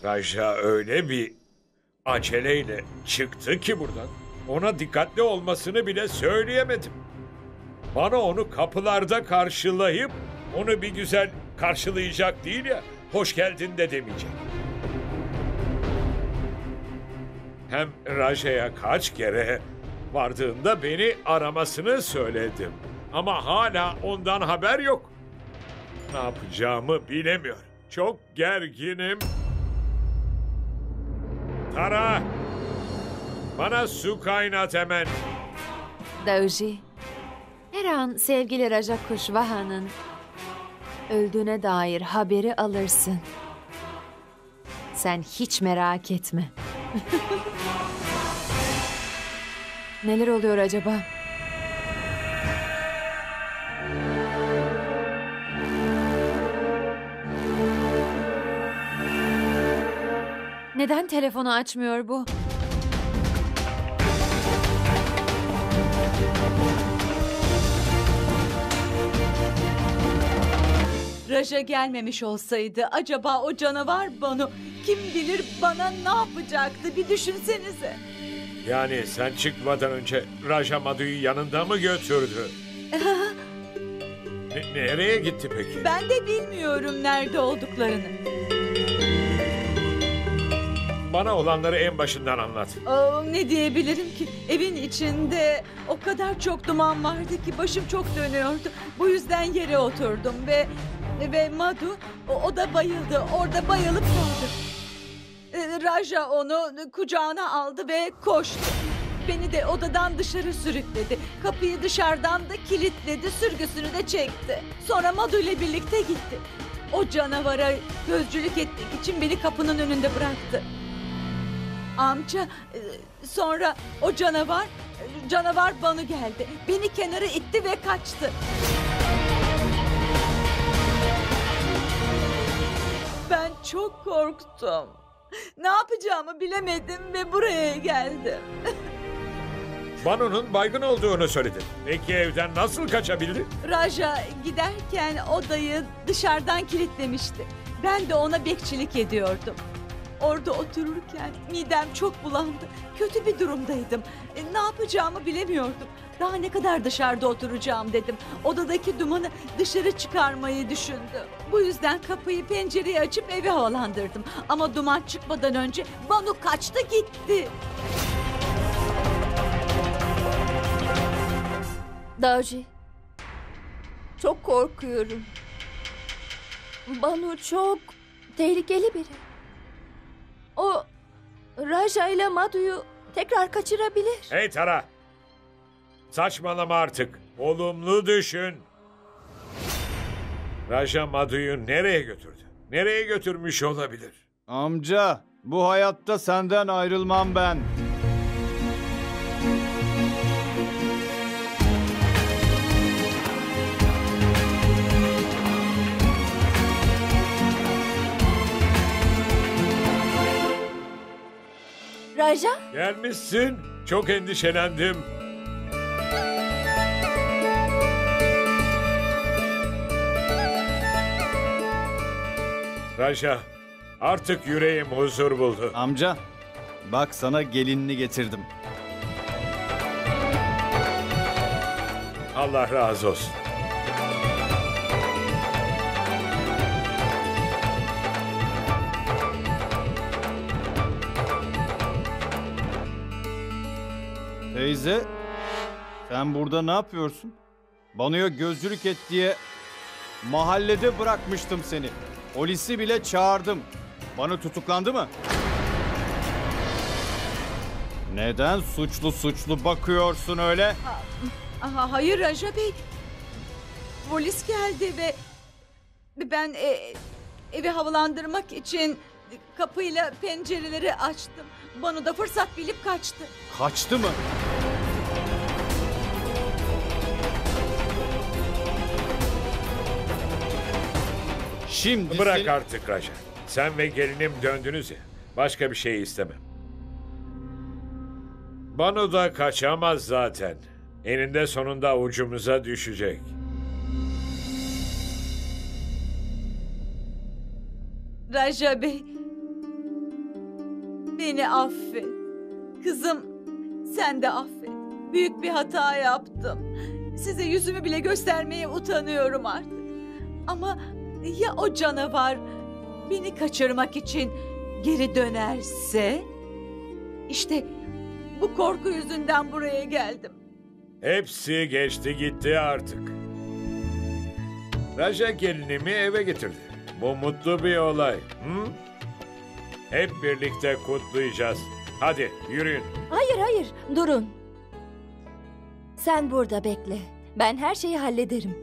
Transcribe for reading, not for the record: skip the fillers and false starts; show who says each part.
Speaker 1: Raja öyle bir aceleyle çıktı ki buradan. Ona dikkatli olmasını bile söyleyemedim. Bana onu kapılarda karşılayıp onu bir güzel karşılayacak değil ya, hoş geldin de demeyecek. Hem Raja'ya kaç kere vardığında beni aramasını söyledim. Ama hala ondan haber yok. Ne yapacağımı bilemiyorum. Çok gerginim. Tara, bana su kaynat hemen.
Speaker 2: Dauji, her an sevgili Raja Kushwaha'nın öldüğüne dair haberi alırsın. Sen hiç merak etme. Neler oluyor acaba? Neden telefonu açmıyor bu?
Speaker 3: Raja gelmemiş olsaydı acaba o canavar Banu kim bilir bana ne yapacaktı, bir düşünsenize.
Speaker 1: Yani sen çıkmadan önce Raja Madhu'yu yanında mı götürdü? Nereye gitti peki?
Speaker 3: Ben de bilmiyorum nerede olduklarını.
Speaker 1: Bana olanları en başından anlat.
Speaker 3: Ne diyebilirim ki? Evin içinde o kadar çok duman vardı ki başım çok dönüyordu. Bu yüzden yere oturdum ve Madhu o da bayıldı. Orada bayılıp kaldı. Raja onu kucağına aldı ve koştu. Beni de odadan dışarı sürükledi. Kapıyı dışarıdan da kilitledi, sürgüsünü de çekti. Sonra Madhu ile birlikte gitti. O canavara gözcülük etmek için beni kapının önünde bıraktı. Amca, sonra o canavar Banu geldi. Beni kenara itti ve kaçtı. Ben çok korktum. Ne yapacağımı bilemedim ve buraya geldim.
Speaker 1: Banu'nun baygın olduğunu söyledin. Peki evden nasıl kaçabildi?
Speaker 3: Raja giderken odayı dışarıdan kilitlemişti. Ben de ona bekçilik ediyordum. Orada otururken midem çok bulandı. Kötü bir durumdaydım. Ne yapacağımı bilemiyordum. Daha ne kadar dışarıda oturacağım dedim. Odadaki dumanı dışarı çıkarmayı düşündüm. Bu yüzden kapıyı, pencereyi açıp evi havalandırdım. Ama duman çıkmadan önce Banu kaçtı gitti.
Speaker 4: Dauji, çok korkuyorum. Banu çok tehlikeli biri. O Raja ile Madhu'yu tekrar kaçırabilir.
Speaker 1: Hey Tara! Saçmalama artık. Olumlu düşün. Raja Madhu'yu nereye götürdü? Nereye götürmüş olabilir?
Speaker 5: Amca, bu hayatta senden ayrılmam ben.
Speaker 4: Raja?
Speaker 1: Gelmişsin. Çok endişelendim. Raja, artık yüreğim huzur buldu.
Speaker 5: Amca, bak sana gelinini getirdim.
Speaker 1: Allah razı olsun.
Speaker 5: Teyze, sen burada ne yapıyorsun? Banu'ya gözcülük et diye mahallede bırakmıştım seni. Polisi bile çağırdım. Banu tutuklandı mı? Neden suçlu bakıyorsun öyle?
Speaker 3: Hayır Raja Bey. Polis geldi ve ben evi havalandırmak için kapıyla pencereleri açtım. Banu da fırsat bilip kaçtı.
Speaker 5: Kaçtı mı? Şimdi
Speaker 1: Bırak artık Raja. Sen ve gelinim döndünüz ya. Başka bir şey istemem. Banu da kaçamaz zaten. Eninde sonunda ucumuza düşecek.
Speaker 3: Raja Bey, Beni affet. Kızım, sen de affet. Büyük bir hata yaptım. Size yüzümü bile göstermeye utanıyorum artık. Ama ya o canavar beni kaçırmak için geri dönerse? İşte bu korku yüzünden buraya geldim.
Speaker 1: Hepsi geçti gitti artık. Raja gelinimi eve getirdi. Bu mutlu bir olay. Hı? Hep birlikte kutlayacağız. Hadi yürüyün.
Speaker 4: Hayır hayır durun. Sen burada bekle. Ben her şeyi hallederim.